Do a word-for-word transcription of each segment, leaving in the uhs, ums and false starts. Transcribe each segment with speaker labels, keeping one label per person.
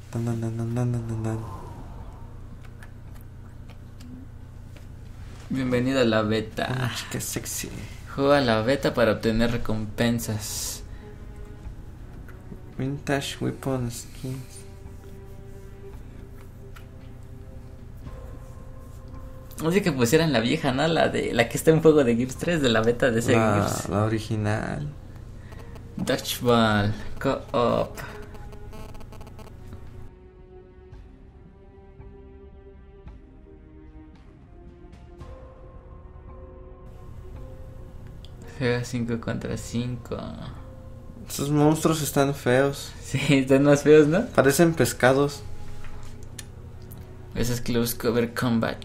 Speaker 1: Dan, dan, dan, dan, dan, dan, dan.
Speaker 2: Bienvenido a la beta.
Speaker 1: Una chica sexy.
Speaker 2: Juega la beta para obtener recompensas.
Speaker 1: Vintage weapon skins.
Speaker 2: Así que pusieran la vieja, ¿no? La de la que está en juego de Gears tres, de la beta de ese
Speaker 1: La,
Speaker 2: Gears.
Speaker 1: la original.
Speaker 2: Dodgeball Co-op. Juega cinco contra cinco.
Speaker 1: Esos monstruos están feos.
Speaker 2: Sí, están más feos, ¿no?
Speaker 1: Parecen pescados.
Speaker 2: Esos Close Cover Combat.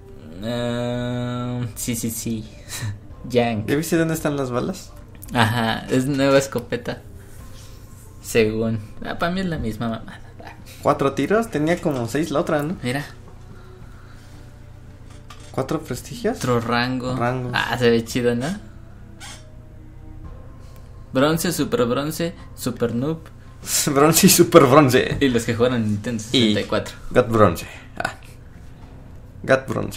Speaker 2: Uh, sí, sí, sí. Yank.
Speaker 1: ¿Ya viste dónde están las balas?
Speaker 2: Ajá, es nueva escopeta. Según. Ah, para mí es la misma mamada.
Speaker 1: Cuatro tiros, tenía como seis la otra, ¿no?
Speaker 2: Mira.
Speaker 1: Cuatro prestigios.
Speaker 2: Otro rango.
Speaker 1: Rango.
Speaker 2: Ah, se ve chido, ¿no? Bronce, super bronce, super noob.
Speaker 1: Bronce y super bronce.
Speaker 2: Y los que jugaron en Nintendo sesenta y cuatro.
Speaker 1: Y Gat bronce. Ah. Gat bronce.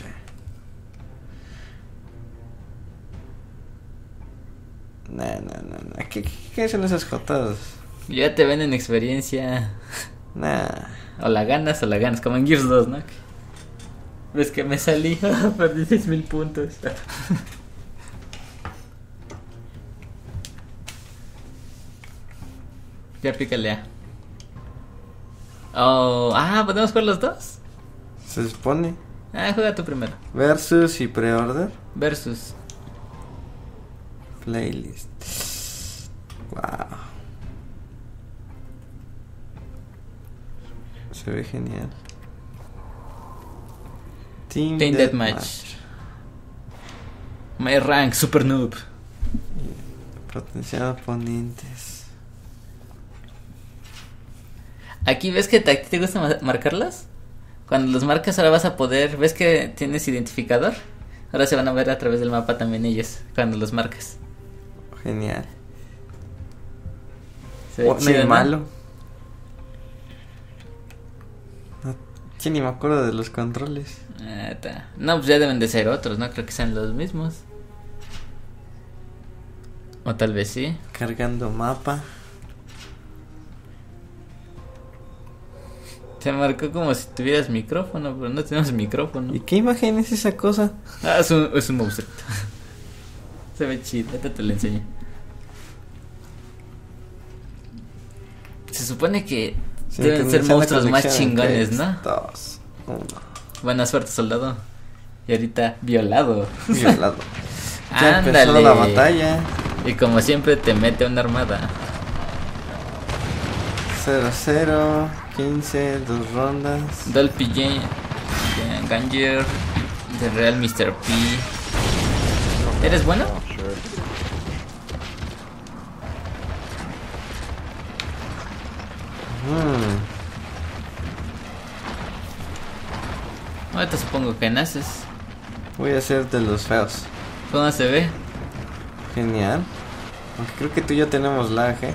Speaker 1: Nah, nah, nah, nah. ¿Qué, qué, ¿Qué son esas jotas?
Speaker 2: Ya te ven en experiencia.
Speaker 1: Nah.
Speaker 2: O la ganas o la ganas, como en Gears dos, ¿no? Ves que me salí, perdí seis mil puntos. Ya pícale a. Oh, ah, ¿podemos jugar los dos?
Speaker 1: Se supone.
Speaker 2: Ah, juega tú primero.
Speaker 1: Versus y pre-order.
Speaker 2: Versus.
Speaker 1: Playlist. Wow. Se ve genial. Team,
Speaker 2: Team
Speaker 1: Deathmatch.
Speaker 2: Deathmatch. My rank, super noob.
Speaker 1: Potencial oponentes.
Speaker 2: Aquí ves que te, te gusta ma- marcarlas. Cuando los marcas ahora vas a poder. ¿Ves que tienes identificador? Ahora se van a ver a través del mapa también ellos. Cuando los marcas.
Speaker 1: Genial.
Speaker 2: Se ve
Speaker 1: Bueno
Speaker 2: chido,
Speaker 1: y
Speaker 2: ¿no?
Speaker 1: malo. No, sí, ni me acuerdo de los controles.
Speaker 2: Ah, ta. No, pues ya deben de ser otros. No creo que sean los mismos. O tal vez sí.
Speaker 1: Cargando mapa.
Speaker 2: Se marcó como si tuvieras micrófono, pero no tenemos micrófono.
Speaker 1: ¿Y qué imagen es esa cosa?
Speaker 2: Ah, es un, es un monstruo. Se ve chido, ahorita te lo enseño. Se supone que
Speaker 1: Sí,
Speaker 2: deben
Speaker 1: que
Speaker 2: ser
Speaker 1: sea la
Speaker 2: monstruos más
Speaker 1: conexión en
Speaker 2: chingones,
Speaker 1: tres,
Speaker 2: ¿no?
Speaker 1: Dos, uno.
Speaker 2: Buena suerte, soldado. Y ahorita, violado.
Speaker 1: Violado. Ya
Speaker 2: Ándale.
Speaker 1: empezó la batalla.
Speaker 2: Y como siempre, te mete una armada.
Speaker 1: cero cero, quince, dos rondas.
Speaker 2: Dolphy Jane, Ganger, The Real mister P. ¿Eres bueno?
Speaker 1: Hmm.
Speaker 2: Ahorita supongo que naces.
Speaker 1: Voy a hacer de los feos.
Speaker 2: ¿Cómo se ve?
Speaker 1: Genial. Aunque creo que tú y yo tenemos lag, ¿eh?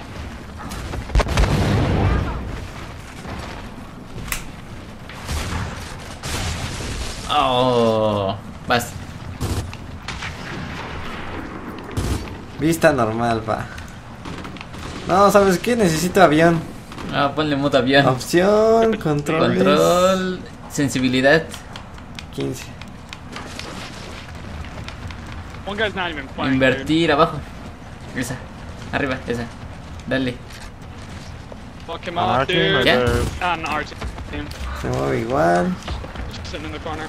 Speaker 2: Oh, vas.
Speaker 1: Vista normal, pa. No, ¿sabes qué? Necesito avión.
Speaker 2: Ah, ponle modo avión.
Speaker 1: Opción, control.
Speaker 2: Control, sensibilidad.
Speaker 1: quince.
Speaker 3: One guy's not even playing.
Speaker 2: Invertir abajo. Esa. Arriba, esa. Dale.
Speaker 3: Dude. Fuck him
Speaker 4: On our
Speaker 3: off,
Speaker 4: team or
Speaker 3: dude.
Speaker 2: Yeah.
Speaker 4: theirs?
Speaker 3: On our team.
Speaker 1: Se mueve igual.
Speaker 3: Just sitting in the corner.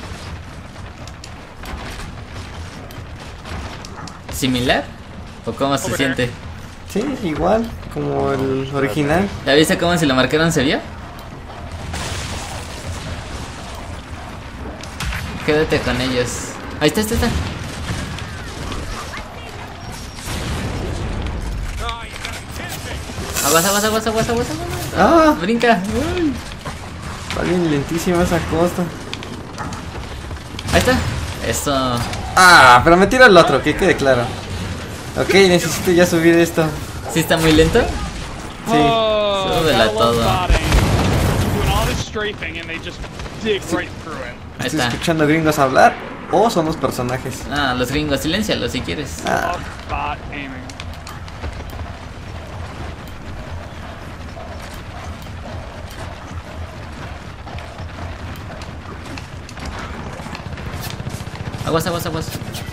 Speaker 2: ¿Similar? ¿O cómo se
Speaker 3: Over
Speaker 2: siente?
Speaker 1: Sí, igual. Como el original.
Speaker 2: ¿Ya viste cómo si lo marcaron se vio? Quédate con ellos. Ahí está, está, está. Aguas, aguas, aguas, aguas, aguas, aguas.
Speaker 1: Ah,
Speaker 2: Brinca. Uy.
Speaker 1: está bien lentísima esa costa.
Speaker 2: Ahí está. Eso.
Speaker 1: Ah, pero me tiro el otro, que quede claro. Ok, necesito ya subir esto.
Speaker 2: ¿Sí está muy lento?
Speaker 1: Sí.
Speaker 3: Oh,
Speaker 2: Súbela
Speaker 3: gotta love
Speaker 2: todo.
Speaker 3: spotting. Doing all strafing and they just dig right through it.
Speaker 2: Ahí
Speaker 1: Estoy
Speaker 2: está.
Speaker 1: escuchando gringos hablar o son los personajes.
Speaker 2: Ah, los gringos, siléncialos si quieres.
Speaker 1: Ah,
Speaker 3: Off bot aiming.
Speaker 2: Aguas, aguas, aguas.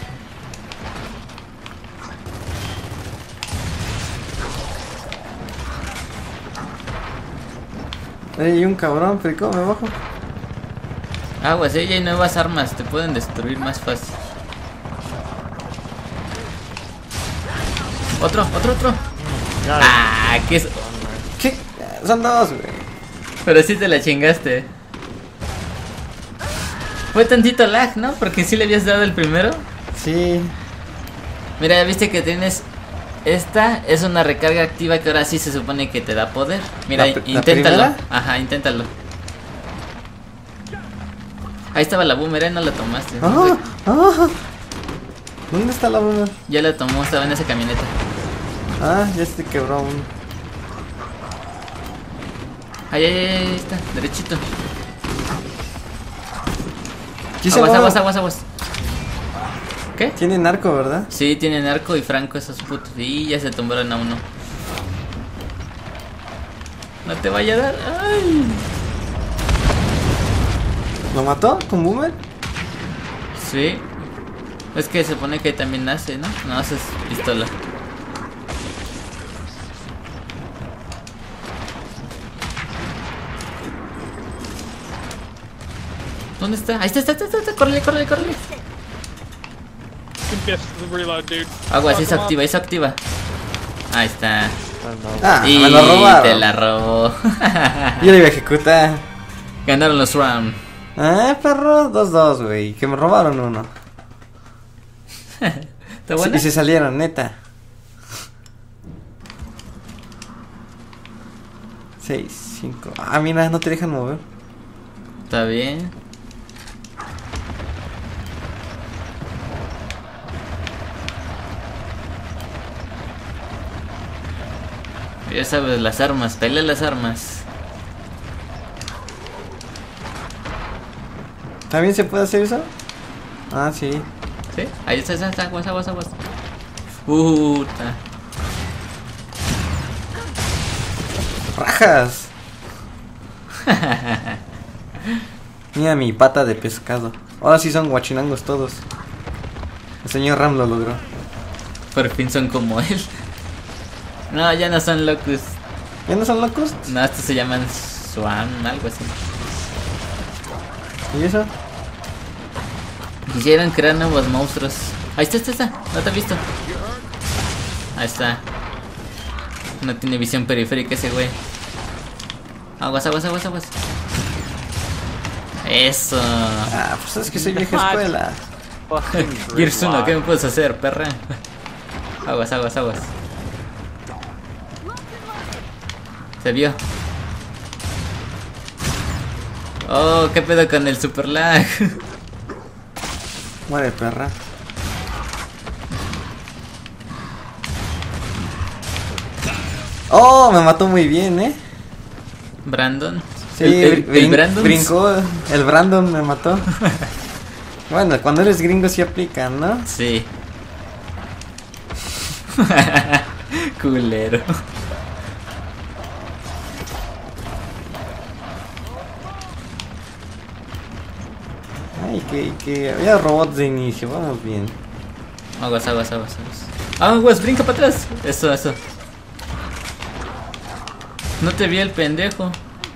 Speaker 1: hay un cabrón, pero ¿cómo me bajo?
Speaker 2: Aguas, eh, ya hay nuevas armas, te pueden destruir más fácil. Otro, otro, otro. Ah, que es.
Speaker 1: ¿Qué? Son dos, güey.
Speaker 2: Pero sí te la chingaste. Fue tantito lag, ¿no? Porque sí le habías dado el primero.
Speaker 1: Sí.
Speaker 2: Mira, viste que tienes. Esta es una recarga activa que ahora sí se supone que te da poder. Mira,
Speaker 1: ¿La pr- la
Speaker 2: inténtalo.
Speaker 1: primera?
Speaker 2: Ajá, inténtalo. Ahí estaba la boomer, ¿eh? No la tomaste.
Speaker 1: Ah, ah. ¿Dónde está la boomer?
Speaker 2: Ya la tomó, estaba en esa camioneta.
Speaker 1: Ah, ya se quebró un.
Speaker 2: Ahí, ahí, ahí, ahí está, derechito.
Speaker 1: ¿Qué se
Speaker 2: Aguas,
Speaker 1: va?
Speaker 2: aguas, aguas, aguas. ¿Qué?
Speaker 1: Tiene narco, ¿verdad?
Speaker 2: Sí, tienen arco y franco esos putos. Y ya se tumbaron a uno. No te vaya a dar. Ay.
Speaker 1: ¿Lo mató con boomer?
Speaker 2: Sí. Es que se supone que también nace, ¿no? No, haces pistola. ¿Dónde está? Ahí está, está, está, está, está. Córrele, córrele, córrele.
Speaker 3: Guess the reload, dude.
Speaker 2: Agua,
Speaker 3: Fuck
Speaker 2: sí se
Speaker 3: 'em up.
Speaker 2: activa, ahí se activa. Ahí está.
Speaker 1: Ah,
Speaker 2: Y
Speaker 1: me lo robaron.
Speaker 2: te la robó.
Speaker 1: Yo lo iba a ejecutar.
Speaker 2: Ganaron los rounds.
Speaker 1: Ah, perro, dos dos, güey. Que me robaron uno.
Speaker 2: ¿Está buena?
Speaker 1: Y se salieron, neta. Seis, cinco. Ah, mira, no te dejan mover.
Speaker 2: Está bien. Ya sabes, las armas, pelea las armas.
Speaker 1: ¿También se puede hacer eso? Ah, sí.
Speaker 2: ¿Sí? Ahí está, está, está, aguas, aguas, aguas. Puta.
Speaker 1: ¡Rajas! Mira mi pata de pescado. Ahora sí son guachinangos todos. El señor Ram lo logró.
Speaker 2: Por fin son como él. No, ya no son locus.
Speaker 1: ¿Ya no son locos?
Speaker 2: No, estos se llaman Swan, algo así.
Speaker 1: ¿Y eso?
Speaker 2: Quisieron crear nuevos monstruos. Ahí está, está, está. No te he visto. Ahí está. No tiene visión periférica ese güey. Aguas, aguas, aguas, aguas. Eso.
Speaker 1: Ah, pues es que soy vieja escuela.
Speaker 2: Gears uno, ¿qué me puedes hacer, perra? Aguas, aguas, aguas. Se vio. Oh, qué pedo con el super lag.
Speaker 1: Muere, perra. Oh, me mató muy bien, eh.
Speaker 2: Brandon.
Speaker 1: Sí,
Speaker 2: el, el,
Speaker 1: brin-
Speaker 2: el Brandon.
Speaker 1: brincó, el Brandon me mató. Bueno, cuando eres gringo sí aplican, ¿no?
Speaker 2: Sí. Culero.
Speaker 1: Ay, que, que había robots de inicio, vamos bien.
Speaker 2: Aguas, aguas, aguas, aguas. Aguas, brinca para atrás. Eso, eso. No te vi el pendejo.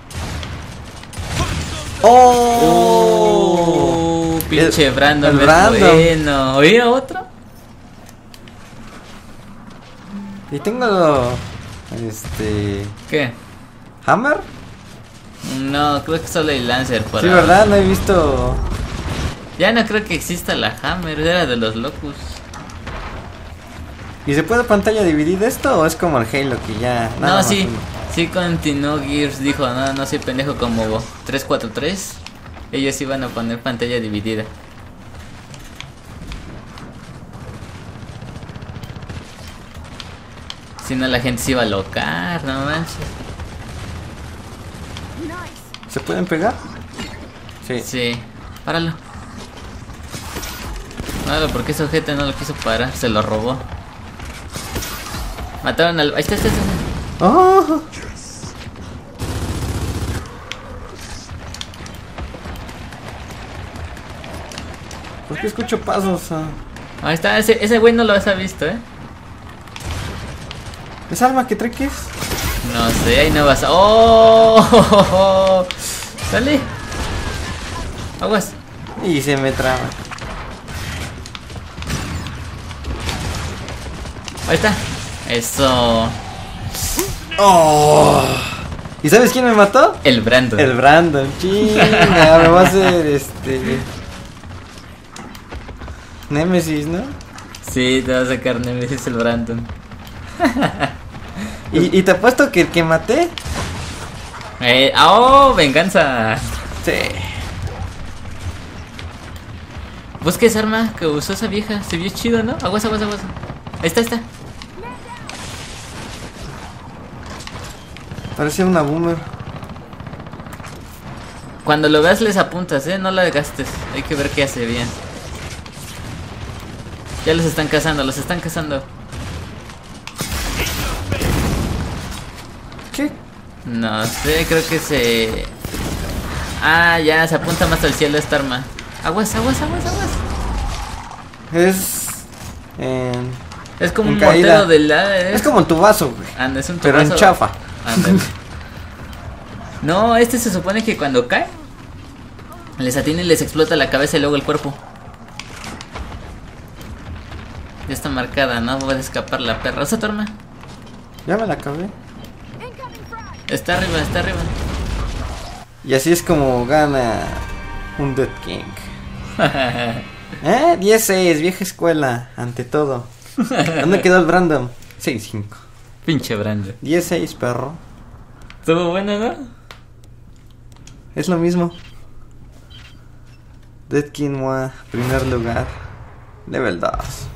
Speaker 1: ¡Oh!
Speaker 2: Uh, pinche
Speaker 1: El-
Speaker 2: Brandon.
Speaker 1: el
Speaker 2: es
Speaker 1: Brandon.
Speaker 2: Bueno. ¿Oí a otro?
Speaker 1: Y tengo... Este...
Speaker 2: ¿Qué?
Speaker 1: ¿Hammer?
Speaker 2: No, creo que solo hay Lancer por
Speaker 1: Sí,
Speaker 2: ahora.
Speaker 1: ¿verdad? No he visto...
Speaker 2: Ya no creo que exista la Hammer, era de los locus.
Speaker 1: ¿Y se puede pantalla dividida esto o es como el Halo que ya... nada
Speaker 2: No,
Speaker 1: más
Speaker 2: sí,
Speaker 1: uno?
Speaker 2: sí continuó Gears, dijo, no, no soy pendejo como tres cuatro tres. Ellos iban a poner pantalla dividida. Si no la gente se iba a locar, no manches.
Speaker 1: ¿Se pueden pegar? Sí.
Speaker 2: Sí. Páralo. Páralo, porque ese ojete no lo quiso parar. Se lo robó. Mataron al... Ahí está, ahí está, ahí está.
Speaker 1: ¡Oh! ¿Por qué escucho pasos? Ah,
Speaker 2: Ahí está, ese, ese güey no lo has visto, ¿eh?
Speaker 1: ¿esa arma que trae qué es?
Speaker 2: No sé, ahí no vas. ¡Oh! ¡Sale! Aguas.
Speaker 1: Y se me traba.
Speaker 2: Ahí está. Eso.
Speaker 1: ¡Oh! ¿Y sabes quién me mató?
Speaker 2: El Brandon.
Speaker 1: El Brandon. Chinga, me va a hacer este... Nemesis, ¿no?
Speaker 2: Sí, te va a sacar Nemesis el Brandon.
Speaker 1: Y, y te apuesto que el que maté...
Speaker 2: Eh, ¡Oh! ¡Venganza!
Speaker 1: Sí.
Speaker 2: Busca esa arma que usó esa vieja. Se vio chido, ¿no? Aguas, aguas, aguas. Ahí está, ahí está.
Speaker 1: Parece una boomer.
Speaker 2: Cuando lo veas les apuntas, ¿eh? No la gastes. Hay que ver qué hace bien. Ya los están cazando, los están cazando.
Speaker 1: ¿Qué?
Speaker 2: No sé, creo que se... Ah, ya, se apunta más al cielo esta arma. Aguas, aguas, aguas, aguas.
Speaker 1: Es... En...
Speaker 2: Es como
Speaker 1: en
Speaker 2: un
Speaker 1: caída.
Speaker 2: mortero del lado. ¿eh?
Speaker 1: Es como en tu vaso, güey.
Speaker 2: Anda, es un
Speaker 1: Pero en
Speaker 2: tubazo.
Speaker 1: chafa.
Speaker 2: Ándale. No, este se supone que cuando cae les atina y les explota la cabeza y luego el cuerpo. Ya está marcada, no va a escapar la perra. ¿Esa tu arma?
Speaker 1: Ya me la acabé.
Speaker 2: Está arriba, está arriba.
Speaker 1: Y así es como gana un Dead King. ¿Eh? diez seis, vieja escuela, ante todo. ¿Dónde quedó el Brandon? seis cinco.
Speaker 2: Pinche Brandon.
Speaker 1: diez seis, perro.
Speaker 2: Estuvo bueno, ¿no?
Speaker 1: Es lo mismo. Dead King Moi, primer lugar. Level dos.